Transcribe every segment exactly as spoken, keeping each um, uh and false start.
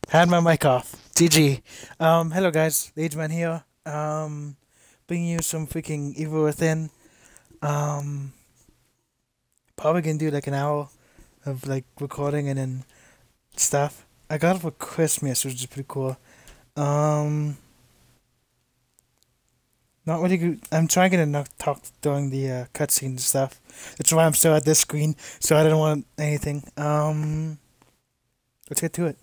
Had my mic off. G G. Um, hello guys, Laidesman here. Um, bringing you some freaking Evil Within. Um, probably gonna do like an hour of like recording and then stuff. I got it for Christmas, which is pretty cool. Um, not really good. I'm trying to not talk during the uh, cutscene and stuff. That's why I'm still at this screen, so I don't want anything. Um, let's get to it.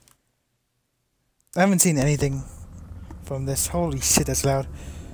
I haven't seen anything from this. Holy shit, that's loud.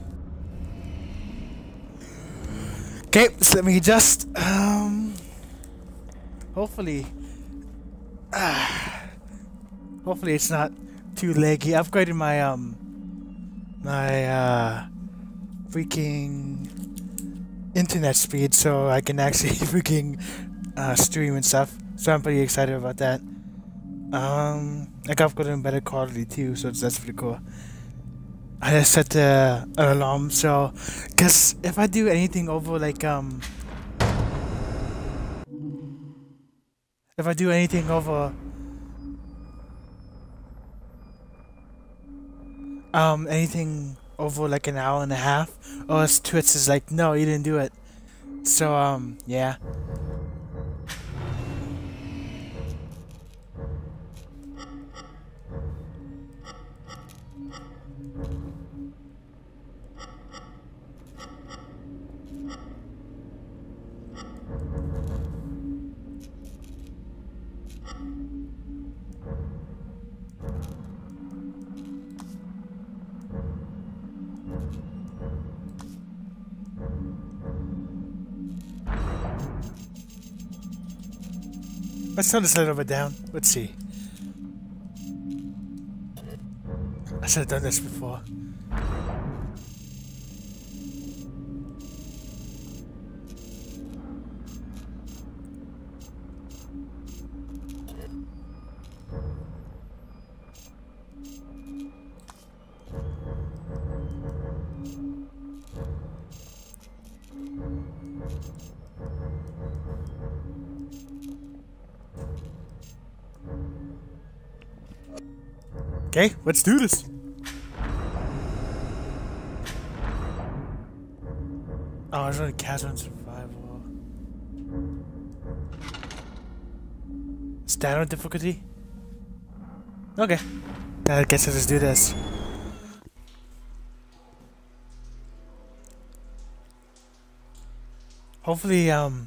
Okay, so let me just um hopefully uh, hopefully it's not too laggy. I upgraded my um my uh freaking internet speed so I can actually freaking uh stream and stuff. So I'm pretty excited about that. Um, I got upgraded better quality too, so that's pretty cool. I just set the alarm, so because if I do anything over like um, if I do anything over um anything over like an hour and a half, or else Twitch is like, no, you didn't do it. So um, yeah. Let's turn this a little bit down. Let's see. I should have done this before. Okay, let's do this. Oh, it's only casual and survival. Standard difficulty? Okay. I guess I'll just do this. Hopefully, um,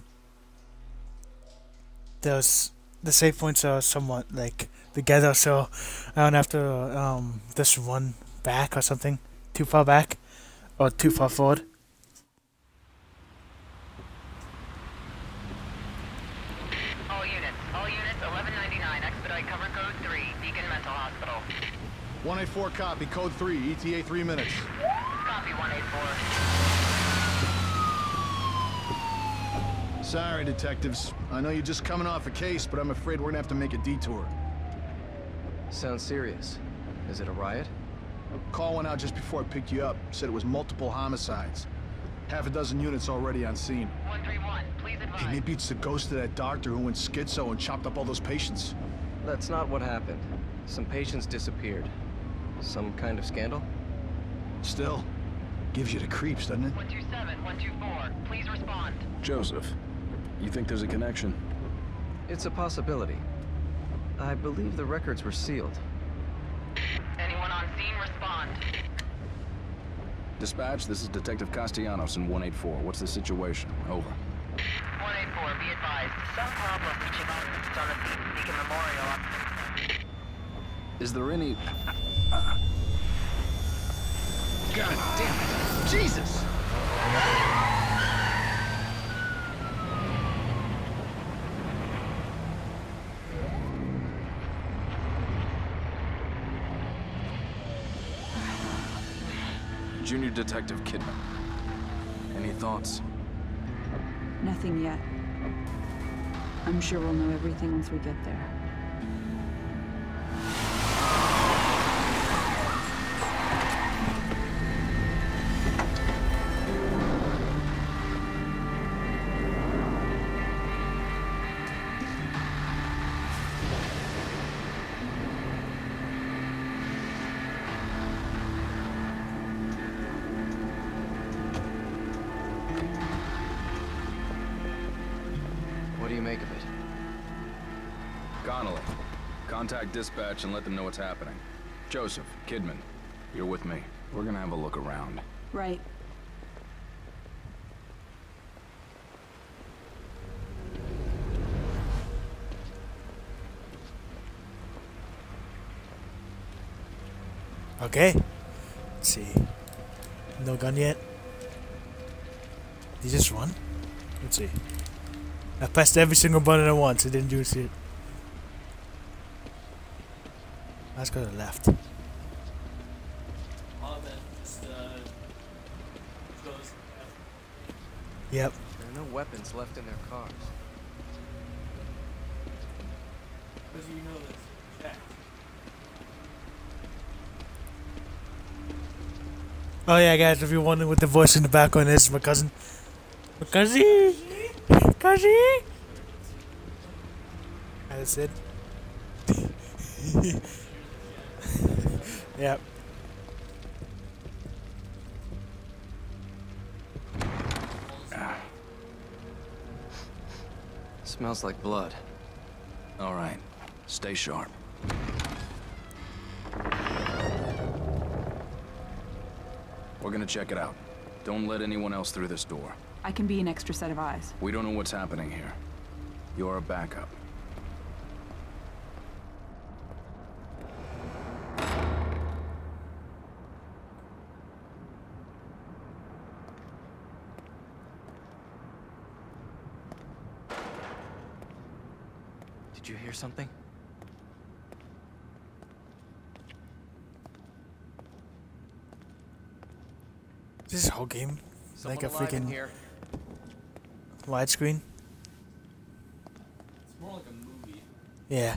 those the save points are somewhat like together, so I don't have to um just run back or something too far back or too far forward. All units, all units, eleven ninety-nine, expedite cover code three, Beacon Mental Hospital. one eighty-four copy, code three, E T A three minutes. Copy one eighty-four. Sorry, detectives. I know you're just coming off a case, but I'm afraid we're gonna have to make a detour. Sounds serious. Is it a riot? A call went out just before I picked you up. Said it was multiple homicides. Half a dozen units already on scene. one three one, please advise. Hey, maybe it's the ghost of that doctor who went schizo and chopped up all those patients. That's not what happened. Some patients disappeared. Some kind of scandal? Still, gives you the creeps, doesn't it? one two seven, one two four, please respond. Joseph, you think there's a connection? It's a possibility. I believe the records were sealed. Anyone on scene, respond. Dispatch, this is Detective Castellanos in one eighty-four. What's the situation? Over. one eighty-four, be advised. Some problem reaching out on the Beacon Memorial. Is there any... God damn it! Jesus! Junior Detective Kidman. Any thoughts? Nothing yet. I'm sure we'll know everything once we get there. do you make of it? Connolly, contact dispatch and let them know what's happening. Joseph, Kidman, you're with me. We're gonna have a look around. Right. Okay. Let's see. No gun yet. Did you just run? Let's see. I pressed every single button at once. It didn't do shit. Let's go to the left. Yep. There are no weapons left in their cars. Because you know this. Jack. Oh yeah, guys, if you're wondering what the voice in the background is, my cousin. My cousin! Cousin! That's it. Yep. Smells like blood. All right, stay sharp. We're gonna check it out. Don't let anyone else through this door. I can be an extra set of eyes. We don't know what's happening here. You're a backup. Did you hear something? This whole game Someone like a alive in freaking here. widescreen. It's more like a movie. Yeah.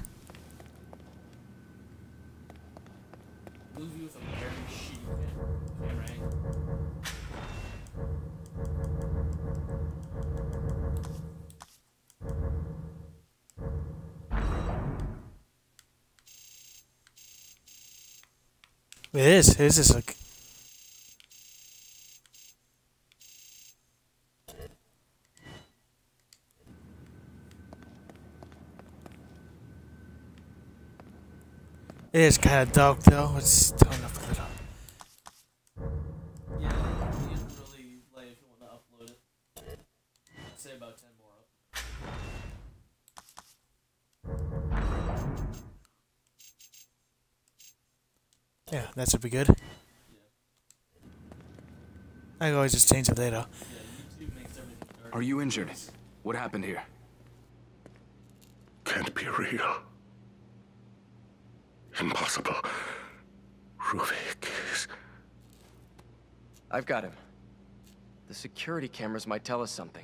Movie with a very shitty cam- camera angle. It is. It is just like. It is kind of dark though. Let's turn up a little. Yeah, it is really late if you want to upload it. I'd say about ten more up. Yeah, that should be good. Yeah. I can always just change it later. Yeah, YouTube makes everything dark. Are you injured? What happened here? Can't be real. Impossible. Ruvik is... I've got him. The security cameras might tell us something.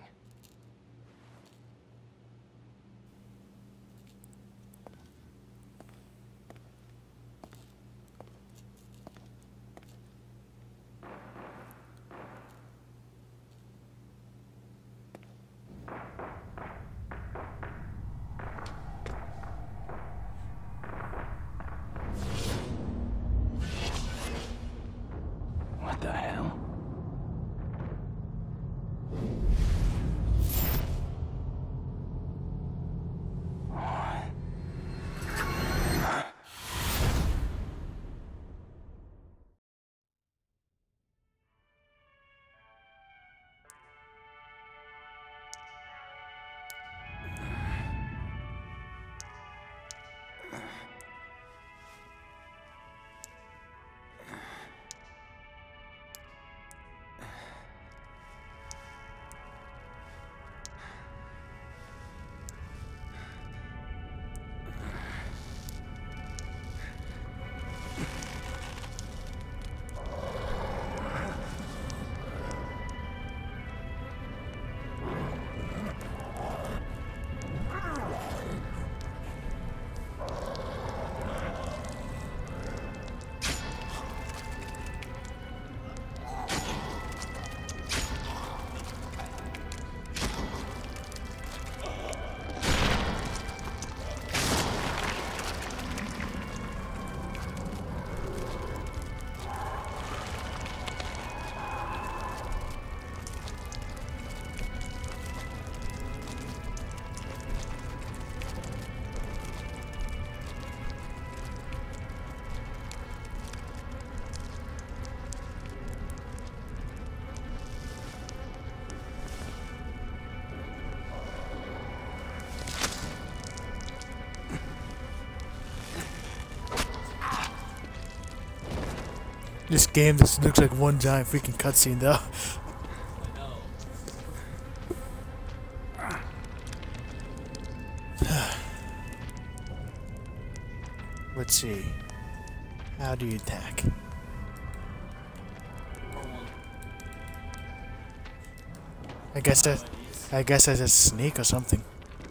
What the hell? This game just looks like one giant freaking cutscene though. I know. Let's see. How do you attack? I guess I, I guess I just sneak or something.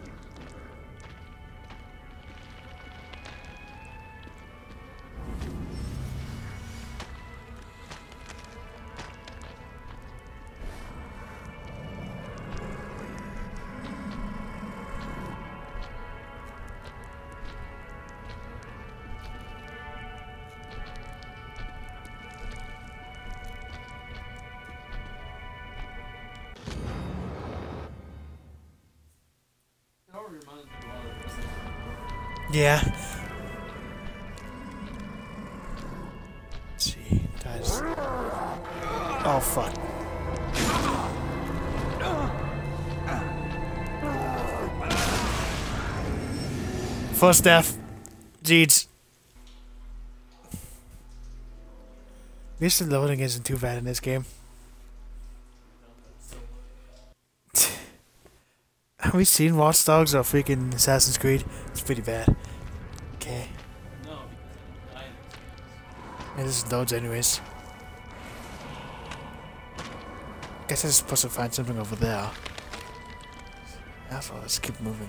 It already reminds me of a lot of this. Yeah. Let's see. Guys. Oh fuck. First death. Jeez. At least the loading isn't too bad in this game. Have we seen Watch Dogs or freaking Assassin's Creed? It's pretty bad. Okay. No, because I don't die in this. Yeah, this is loads anyways. Guess I'm supposed to find something over there. That's all, let's keep moving.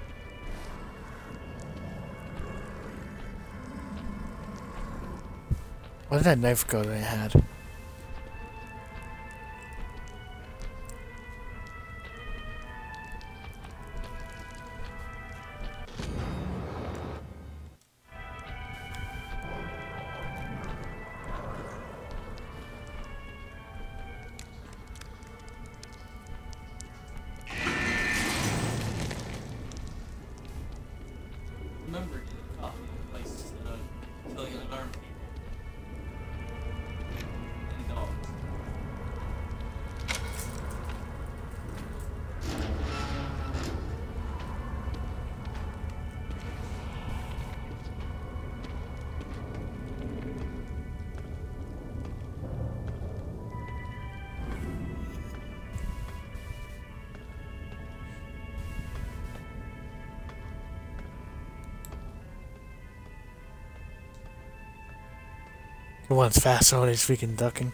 Where did that knife go that I had? Remember, get coffee in places instead of killing unarmed people. And dogs. The one's fast, so he's freaking ducking.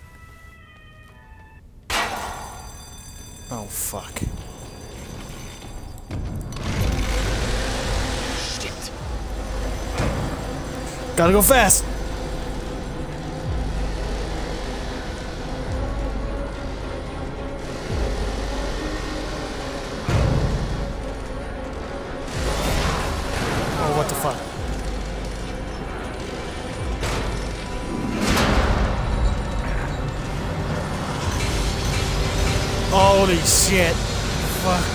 Oh fuck. Shit. Gotta go fast! Oh, what the fuck? Holy shit. Fuck.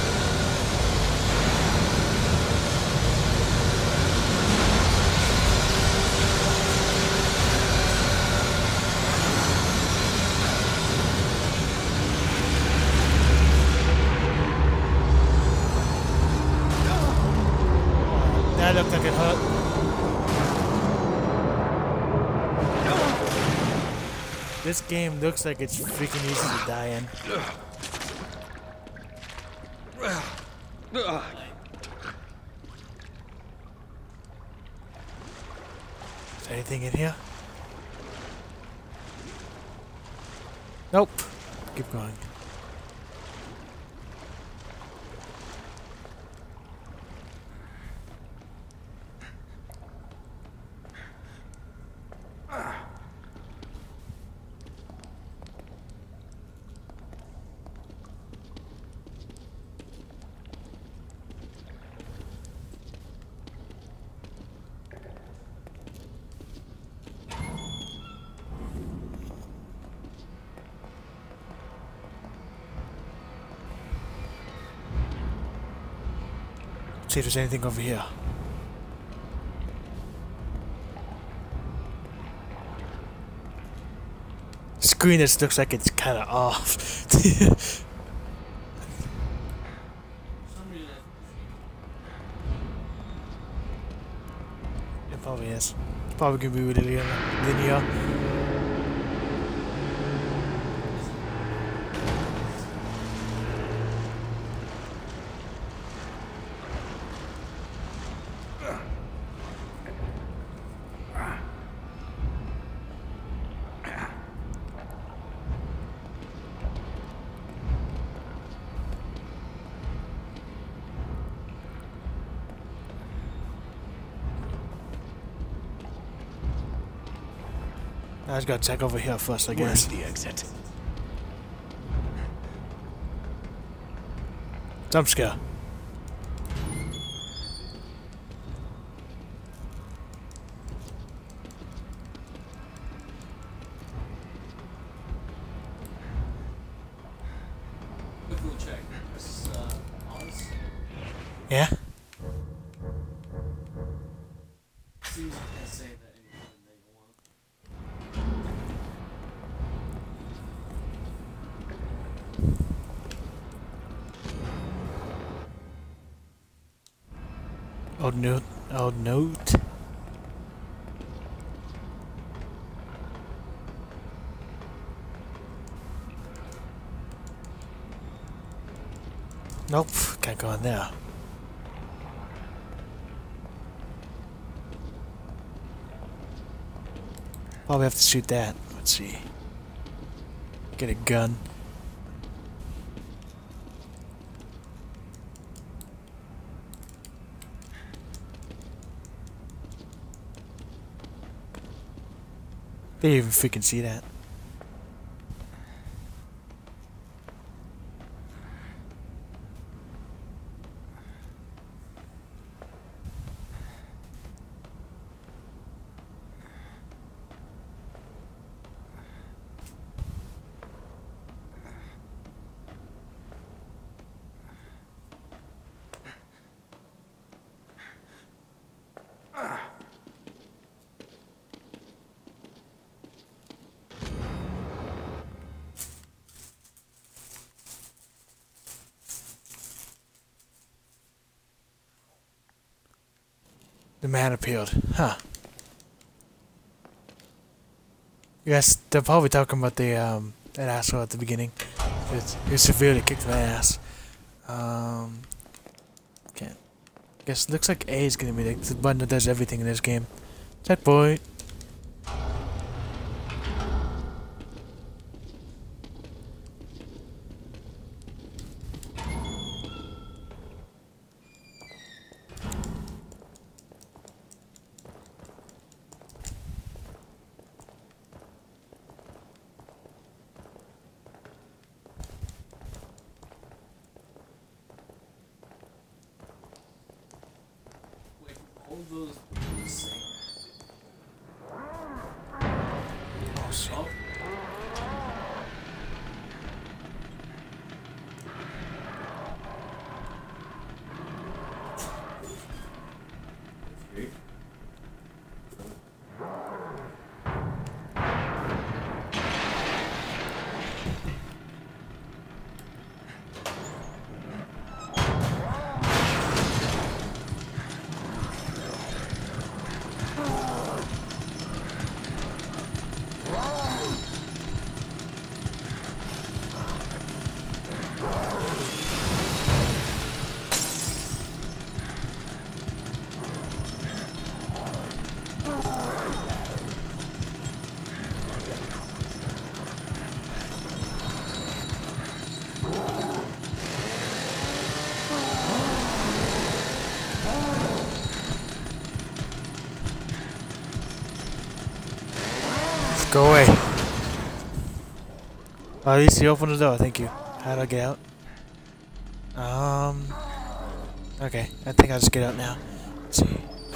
That looked like it hurt. This game looks like it's freaking easy to die in. Is there anything in here? Nope. Keep going. See if there's anything over here. Screen just looks like it's kind of off. For some reason, It probably is. It's probably gonna be really linear. I just gotta check over here first, I guess. Where's the exit? Jump scare. Quick little check. This is, uh, Oz. Yeah? Seems like I say that anything that you want. Old note. Old note. Nope, can't go in there. Probably have to shoot that. Let's see. Get a gun. They didn't even freaking see that. The man appeared. Huh. Yes, they're probably talking about the, um, that asshole at the beginning. It's, he severely kicked my ass. Um, okay. Guess looks like A is gonna be the button that does everything in this game. Checkpoint. Wait, all those the same. Oh shit. Oh. Go away. Oh, at least you opened the door, thank you. How do I get out? Um... Okay, I think I'll just get out now. Let's see.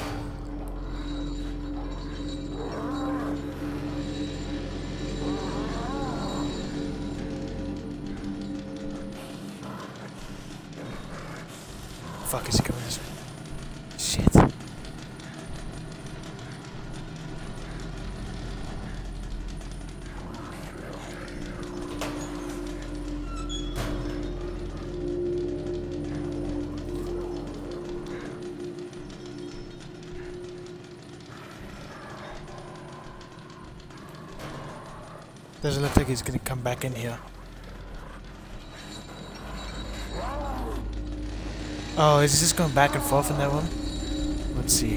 Fuck, is he coming this way? Shit. Doesn't look like he's gonna come back in here. Oh, is he just going back and forth in that one? Let's see.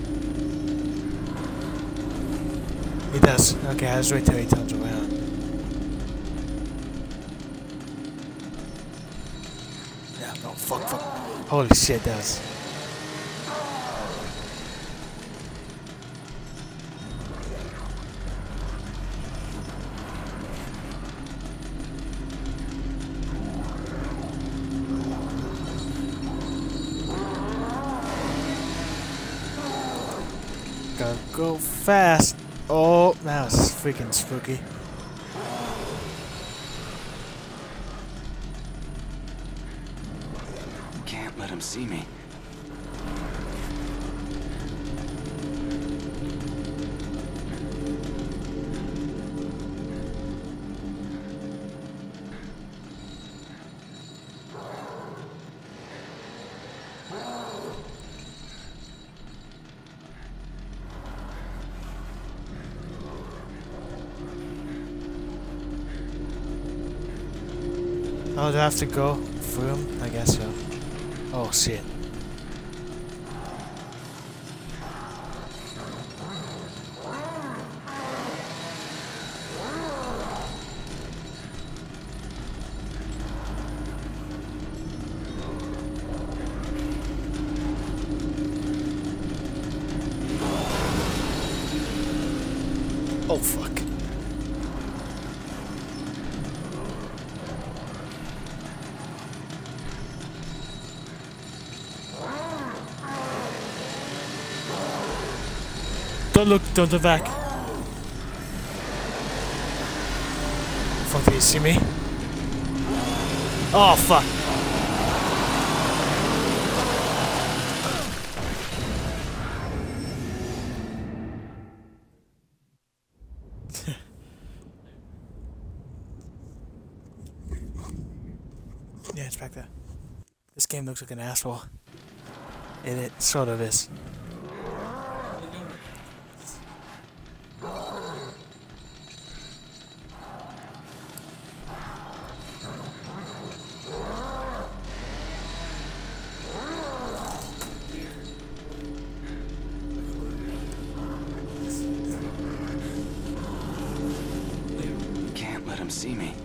He does. Okay, I was wait till he turns around. Yeah, no, fuck, fuck. Holy shit, does. Gotta go fast. Oh, that was freaking spooky. Can't let him see me. Oh, do I have to go through him? I guess so. Oh, shit. Oh, fuck. Don't look, don't look back. Fuck, did you see me? Oh, fuck. Yeah, it's back there. This game looks like an asshole. And it sort of is. Can't let him see me.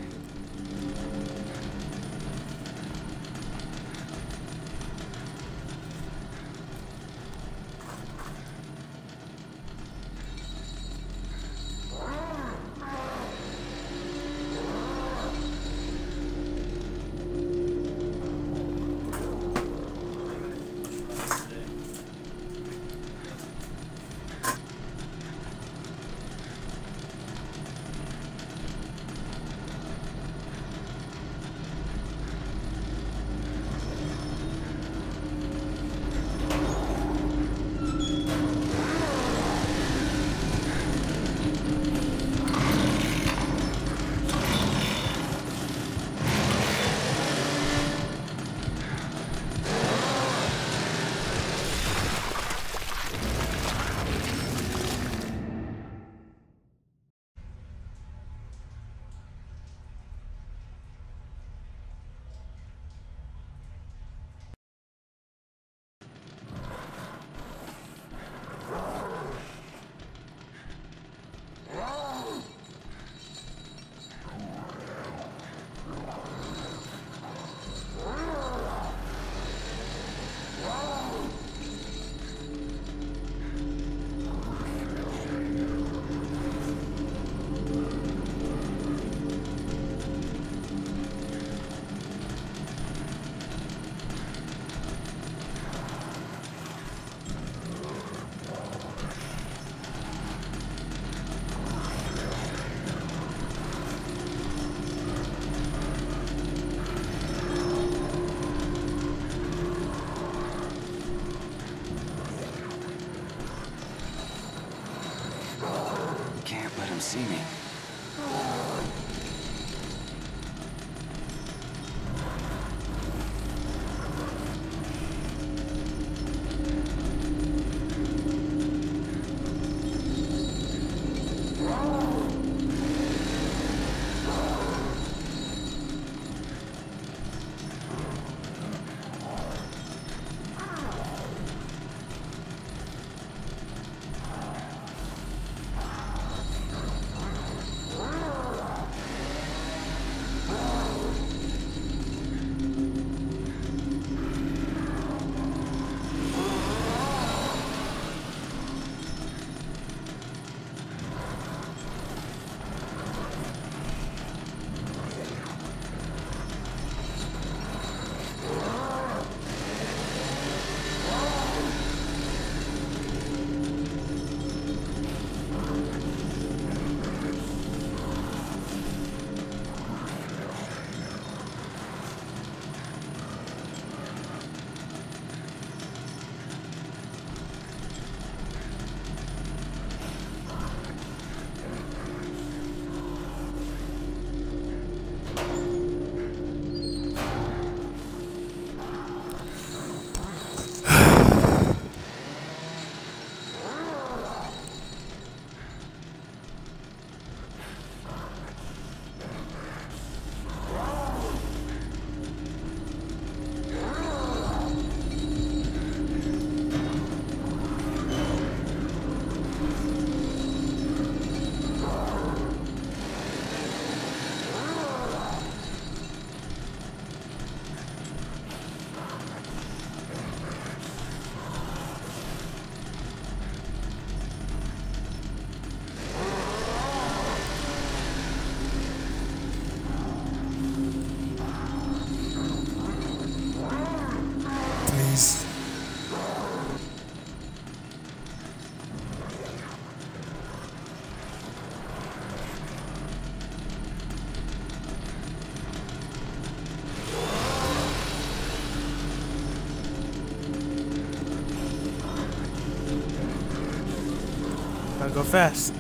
Gotta go fast.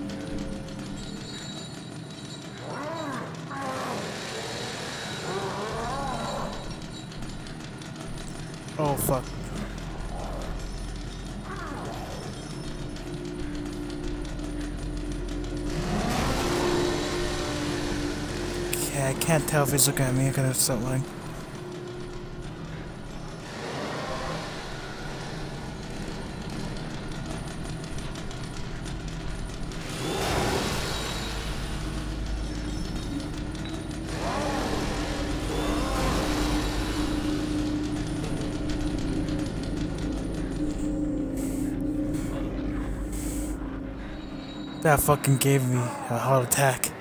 Oh fuck. Okay, I can't tell if he's looking at me. I gotta start lying. That fucking gave me a heart attack.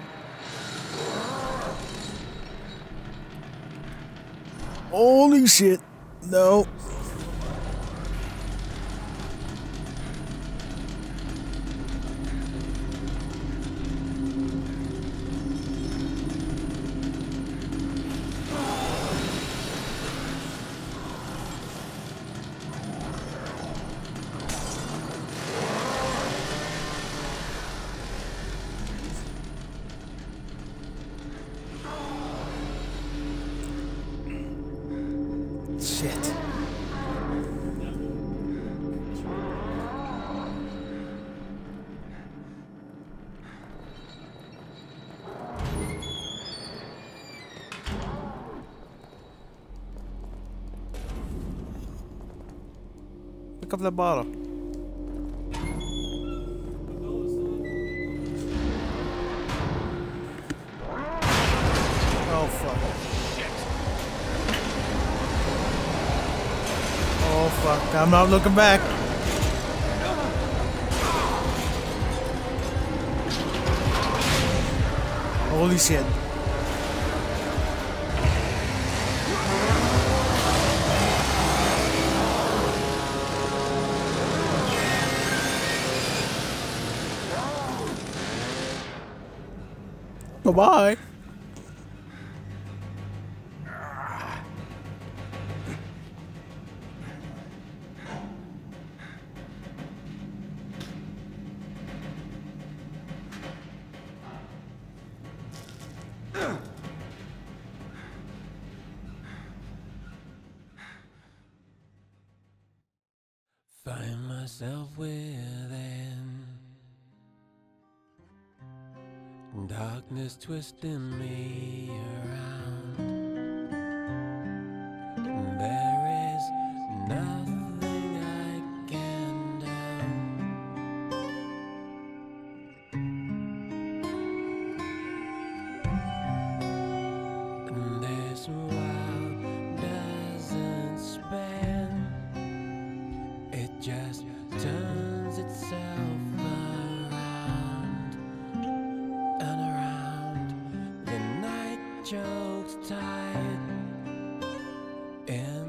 Holy shit. No. Shit. Pick up the bottle. Oh fuck. Oh fuck, I'm not looking back. Holy shit. Bye-bye. Find myself within darkness twisting me around. There is nothing I can do. And this world doesn't spin. It just turns itself around and around. The night chokes tight in